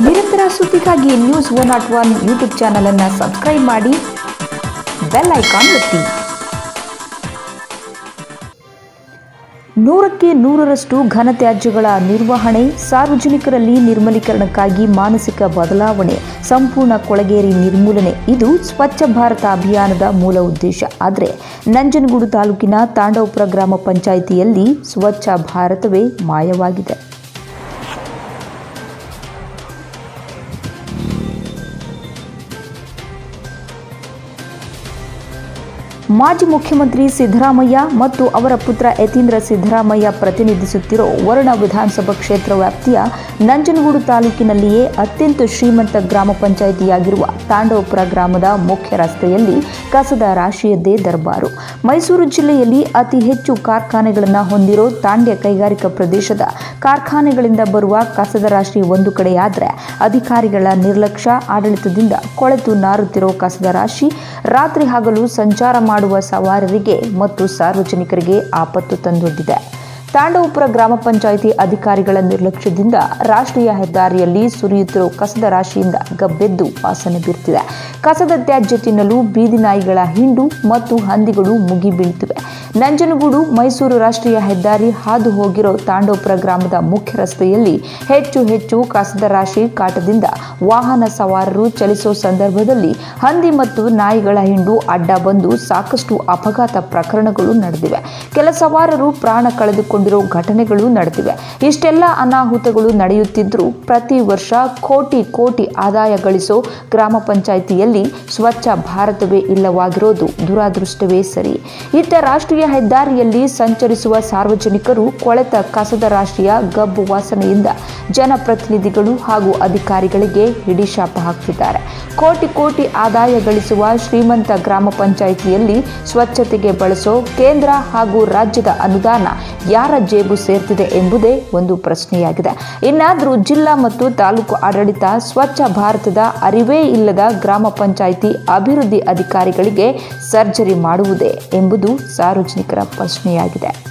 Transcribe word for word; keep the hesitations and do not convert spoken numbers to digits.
ನಿರಂತರ ಸುದ್ದಿಗಾಗಿ news one not one YouTube channel ಅನ್ನು ಸಬ್ಸ್ಕ್ರೈಬ್ ಮಾಡಿ, ಬೆಲ್ ಐಕಾನ್ ಒತ್ತಿ. ನೂರಕ್ಕೆ ನೂರರಷ್ಟು ಘನತ್ಯಾಜ್ಯಗಳ ನಿರ್ವಹಣೆ, ಸಾರ್ವಜನಿಕರಲ್ಲಿ ನಿರ್ಮಲೀಕರಣಕ್ಕಾಗಿ ಮಾನಸಿಕ ಬದಲಾವಣೆ, ಸಂಪೂರ್ಣ ಕೊಳಗೇರಿ ನಿರ್ಮೂಲನೆ ಇದು ಸ್ವಚ್ಛ ಭಾರತ ಅಭಿಯಾನದ ಮೂಲ ಉದ್ದೇಶ. ಆದರೆ ನಂಜನಗೂಡು ತಾಲೂಕಿನ ತಾಂಡವಪುರ ಗ್ರಾಮ ಪಂಚಾಯಿತಿಯಲ್ಲಿ ಸ್ವಚ್ಛ ಭಾರತವೇ ಮಾಯವಾಗಿದೆ. ಮಾಜಿ ಮುಖ್ಯಮಂತ್ರಿ ಸಿದ್ದರಾಮಯ್ಯ ಮತ್ತು ಅವರ ಪುತ್ರ ಯತೀಂದ್ರ ಸಿದ್ದರಾಮಯ್ಯ ಪ್ರತಿನಿಧಿಸುತ್ತಿರೋ ವರುಣ ವಿಧಾನಸಭಾ ಕ್ಷೇತ್ರ ವ್ಯಾಪ್ತಿಯ ನಂಜನಗೂಡು ತಾಲೂಕಿನಲ್ಲಿಯೇ ಅತ್ಯಂತ ಶ್ರೀಮಂತ ಗ್ರಾಮ ಪಂಚಾಯಿತಿಯಾಗಿರುವ ತಾಂಡವಪುರ ಗ್ರಾಮದ ಮುಖ್ಯ ರಸ್ತೆಯಲ್ಲಿ ಕಸದ ರಾಶಿಯದ್ದೇ ದರ್ಬಾರು. ಮೈಸೂರು ಜಿಲ್ಲೆಯಲ್ಲಿ ಅತಿ ಹೆಚ್ಚು ಕಾರ್ಖಾನೆಗಳನ್ನು ಹೊಂದಿರೋ ತಾಂಡ್ಯ ಕೈಗಾರಿಕಾ ಪ್ರದೇಶದ ಕಾರ್ಖಾನೆಗಳಿಂದ ಬರುವ ಕಸದ ರಾಶಿ ಒಂದು ಕಡೆಯಾದರೆ, ಅಧಿಕಾರಿಗಳ ನಿರ್ಲಕ್ಷ್ಯ ಆಡಳಿತದಿಂದ ಕೊಳೆತು ನಾರುತ್ತಿರೋ ಕಸದ ರಾಶಿ ರಾತ್ರಿ ಹಗಲು ಸಂಚಾರ ಮಾಡುವ ಸವಾರರಿಗೆ ಮತ್ತು ಸಾರ್ವಜನಿಕರಿಗೆ ಆಪತ್ತು ತಂದೊಡ್ಡಿದೆ. ತಾಂಡವಪುರ ಗ್ರಾಮ ಪಂಚಾಯಿತಿ ಅಧಿಕಾರಿಗಳ ನಿರ್ಲಕ್ಷ್ಯದಿಂದ ರಾಷ್ಟ್ರೀಯ ಹೆದ್ದಾರಿಯಲ್ಲಿ ಸುರಿಯುತ್ತಿರುವ ಕಸದ ರಾಶಿಯಿಂದ ಗಬ್ಬೆದ್ದು ವಾಸನೆ ಬೀರುತ್ತಿದೆ. ಕಸದ ತ್ಯಾಜ್ಯ ತಿನ್ನಲು ಬೀದಿ ನಾಯಿಗಳ ಹಿಂಡು ಮತ್ತು ಹಂದಿಗಳು ಮುಗಿ ಬೀಳುತ್ತಿವೆ. ನಂಜನಗೂಡು ಮೈಸೂರು ರಾಷ್ಟ್ರೀಯ ಹೆದ್ದಾರಿ ಹಾದು ಹೋಗಿರೋ ತಾಂಡವಪುರ ಗ್ರಾಮದ ಮುಖ್ಯ ರಸ್ತೆಯಲ್ಲಿ ಹೆಚ್ಚು ಹೆಚ್ಚು ಕಸದ ರಾಶಿ ಕಾಟದಿಂದ ವಾಹನ ಸವಾರರು ಚಲಿಸುವ ಸಂದರ್ಭದಲ್ಲಿ ಹಂದಿ ಮತ್ತು ನಾಯಿಗಳ ಹಿಂಡು ಅಡ್ಡ ಬಂದು ಸಾಕಷ್ಟು ಅಪಘಾತ ಪ್ರಕರಣಗಳು ನಡೆದಿವೆ. ಕೆಲ ಸವಾರರು ಪ್ರಾಣ ಕಳೆದುಕೊಂಡಿರೋ ಘಟನೆಗಳು ನಡೆದಿವೆ. ಇಷ್ಟೆಲ್ಲ ಅನಾಹುತಗಳು ನಡೆಯುತ್ತಿದ್ದರೂ ಪ್ರತಿ ವರ್ಷ ಕೋಟಿ ಕೋಟಿ ಆದಾಯ ಗಳಿಸೋ ಗ್ರಾಮ ಪಂಚಾಯಿತಿಯಲ್ಲಿ ಸ್ವಚ್ಛ ಭಾರತವೇ ಇಲ್ಲವಾಗಿರೋದು ದುರಾದೃಷ್ಟವೇ ಸರಿ. ಇತ್ತ ರಾಷ್ಟ್ರೀಯ ಹೆದ್ದಾರಿಯಲ್ಲಿ ಸಂಚರಿಸುವ ಸಾರ್ವಜನಿಕರು ಕೊಳೆತ ಕಸದ ರಾಶಿಯ ಗಬ್ಬು ವಾಸನೆಯಿಂದ ಜನಪ್ರತಿನಿಧಿಗಳು ಹಾಗೂ ಅಧಿಕಾರಿಗಳಿಗೆ ಹಿಡಿಶಾಪ ಹಾಕ್ತಿದ್ದಾರೆ. ಕೋಟಿ ಕೋಟಿ ಆದಾಯ ಗಳಿಸುವ ಶ್ರೀಮಂತ ಗ್ರಾಮ ಪಂಚಾಯಿತಿಯಲ್ಲಿ ಸ್ವಚ್ಛತೆಗೆ ಬಳಸೋ ಕೇಂದ್ರ ಹಾಗೂ ರಾಜ್ಯದ ಅನುದಾನ ಯಾರ ಜೇಬು ಸೇರ್ತಿದೆ ಎಂಬುದೇ ಒಂದು ಪ್ರಶ್ನೆಯಾಗಿದೆ. ಇನ್ನಾದರೂ ಜಿಲ್ಲಾ ಮತ್ತು ತಾಲೂಕು ಆಡಳಿತ ಸ್ವಚ್ಛ ಭಾರತದ ಅರಿವೇ ಇಲ್ಲದ ಗ್ರಾಮ ಪಂಚಾಯಿತಿ ಅಭಿವೃದ್ಧಿ ಅಧಿಕಾರಿಗಳಿಗೆ ಸರ್ಜರಿ ಮಾಡುವುದೇ ಎಂಬುದು ಸಾರ್ವಜನಿಕರ ಪ್ರಶ್ನೆಯಾಗಿದೆ.